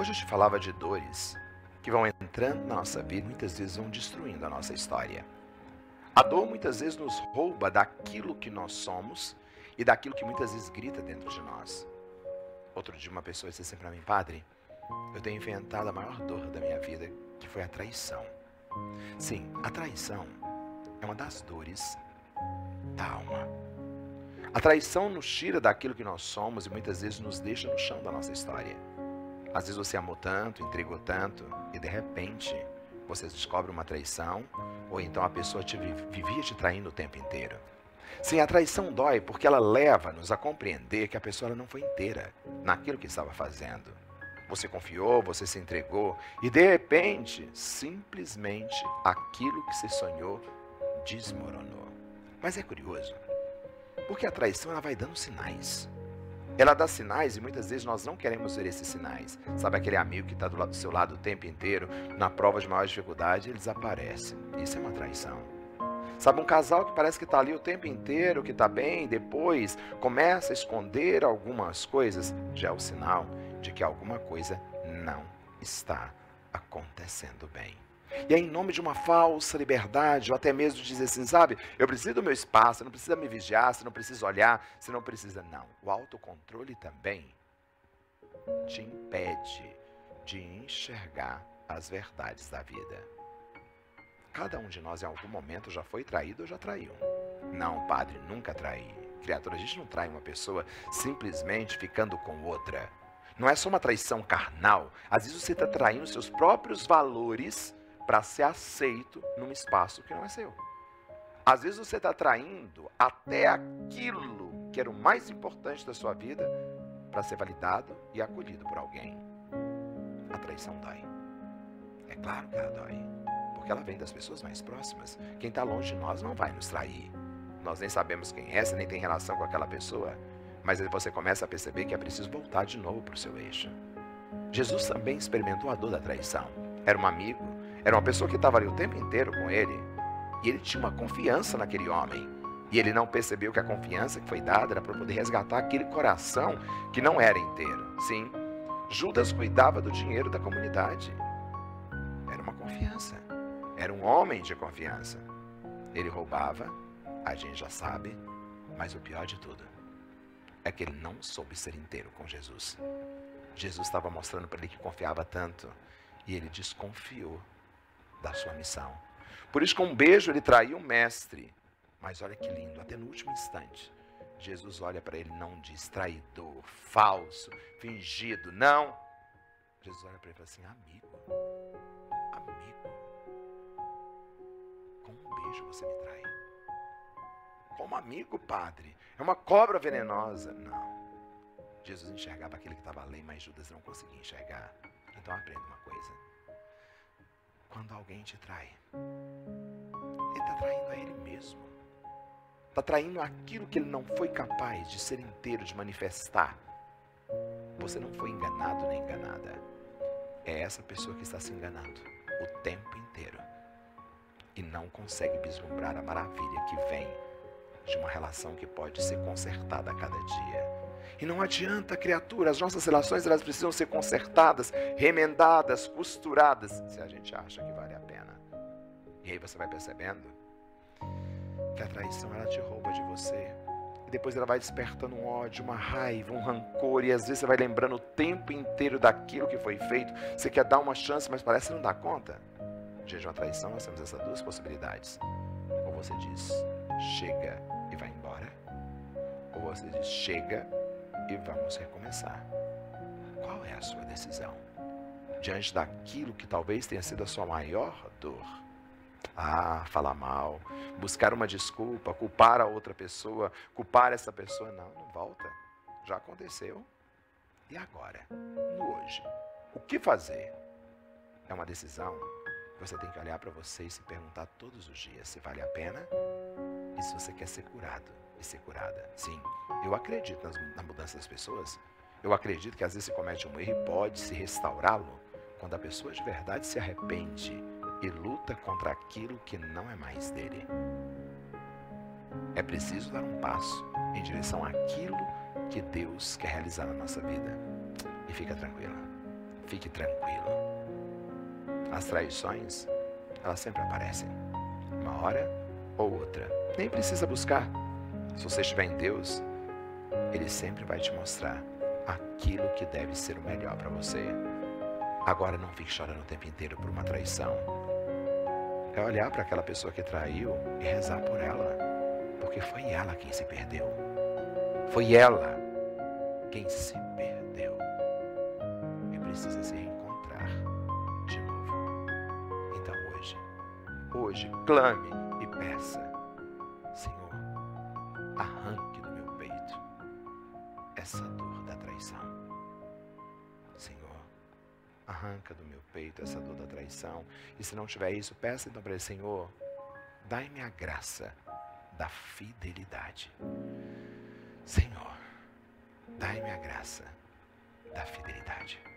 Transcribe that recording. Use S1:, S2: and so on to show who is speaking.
S1: Hoje eu te falava de dores que vão entrando na nossa vida e muitas vezes vão destruindo a nossa história. A dor muitas vezes nos rouba daquilo que nós somos e daquilo que muitas vezes grita dentro de nós. Outro dia uma pessoa disse assim para mim: padre, eu tenho enfrentado a maior dor da minha vida, que foi a traição. Sim, a traição é uma das dores da alma. A traição nos tira daquilo que nós somos e muitas vezes nos deixa no chão da nossa história. Às vezes você amou tanto, entregou tanto e de repente você descobre uma traição, ou então a pessoa vivia te traindo o tempo inteiro. Sim, a traição dói porque ela leva-nos a compreender que a pessoa não foi inteira naquilo que estava fazendo. Você confiou, você se entregou e de repente, simplesmente aquilo que você sonhou desmoronou. Mas é curioso, porque a traição ela vai dando sinais. Ela dá sinais e muitas vezes nós não queremos ver esses sinais. Sabe aquele amigo que está do seu lado o tempo inteiro, na prova de maior dificuldade, ele desaparece. Isso é uma traição. Sabe um casal que parece que está ali o tempo inteiro, que está bem, depois começa a esconder algumas coisas, já é o sinal de que alguma coisa não está acontecendo bem. E é em nome de uma falsa liberdade, ou até mesmo de dizer assim, sabe, eu preciso do meu espaço, você não precisa me vigiar, você não precisa olhar, você não precisa, não. O autocontrole também te impede de enxergar as verdades da vida. Cada um de nós em algum momento já foi traído ou já traiu. Não, padre, nunca traí. Criatura, a gente não trai uma pessoa simplesmente ficando com outra. Não é só uma traição carnal. Às vezes você está traindo seus próprios valores para ser aceito num espaço que não é seu. Às vezes você está traindo até aquilo que era o mais importante da sua vida para ser validado e acolhido por alguém. A traição dói. É claro que ela dói, porque ela vem das pessoas mais próximas. Quem está longe de nós não vai nos trair. Nós nem sabemos quem é, você nem tem relação com aquela pessoa. Mas aí você começa a perceber que é preciso voltar de novo para o seu eixo. Jesus também experimentou a dor da traição. Era um amigo, era uma pessoa que estava ali o tempo inteiro com ele. E ele tinha uma confiança naquele homem. E ele não percebeu que a confiança que foi dada era para poder resgatar aquele coração que não era inteiro. Sim, Judas cuidava do dinheiro da comunidade. Era uma confiança. Era um homem de confiança. Ele roubava, a gente já sabe, mas o pior de tudo é que ele não soube ser inteiro com Jesus. Jesus estava mostrando para ele que confiava tanto e ele desconfiou da sua missão. Por isso, com um beijo, ele traiu o mestre. Mas olha que lindo, até no último instante, Jesus olha para ele e não diz traidor, falso, fingido, não. Jesus olha para ele e fala assim, amigo, com um beijo você me trai. Como amigo, padre, é uma cobra venenosa. Não. Jesus enxergava aquele que estava além, mas Judas não conseguia enxergar. Então aprenda uma coisa. Quando alguém te trai, ele está traindo a ele mesmo. Está traindo aquilo que ele não foi capaz de ser inteiro, de manifestar. Você não foi enganado nem enganada. É essa pessoa que está se enganando o tempo inteiro. E não consegue vislumbrar a maravilha que vem de uma relação que pode ser consertada a cada dia. E não adianta, criatura, as nossas relações elas precisam ser consertadas, remendadas, costuradas, se a gente acha que vale a pena. E aí você vai percebendo que a traição ela te rouba de você. E depois ela vai despertando um ódio, uma raiva, um rancor, e às vezes você vai lembrando o tempo inteiro daquilo que foi feito. Você quer dar uma chance, mas parece que não dá conta. Diante de uma traição nós temos essas duas possibilidades. Ou você diz, chega e vai embora. Ou você diz, chega e vamos recomeçar. Qual é a sua decisão? Diante daquilo que talvez tenha sido a sua maior dor. Falar mal, buscar uma desculpa, culpar a outra pessoa, culpar essa pessoa. Não volta. Já aconteceu. E agora? No hoje. O que fazer? É uma decisão que você tem que olhar para você e se perguntar todos os dias se vale a pena e se você quer ser curado e ser curada. Sim, eu acredito na mudança das pessoas. Eu acredito que às vezes se comete um erro e pode se restaurá-lo quando a pessoa de verdade se arrepende e luta contra aquilo que não é mais dele. É preciso dar um passo em direção àquilo que Deus quer realizar na nossa vida. E fica tranquila, Fique tranquilo. As traições, elas sempre aparecem. Uma hora ou outra. Nem precisa buscar. Se você estiver em Deus, Ele sempre vai te mostrar aquilo que deve ser o melhor para você. Agora não fique chorando o tempo inteiro por uma traição. É olhar para aquela pessoa que traiu e rezar por ela. Porque foi ela quem se perdeu. Foi ela quem se perdeu. E precisa se reencontrar de novo. Então hoje, clame e peça: Senhor, arranque do meu peito essa dor da traição. Senhor, arranca do meu peito essa dor da traição. E se não tiver isso, peça então para Ele: Senhor, dai-me a graça da fidelidade. Senhor, dai-me a graça da fidelidade.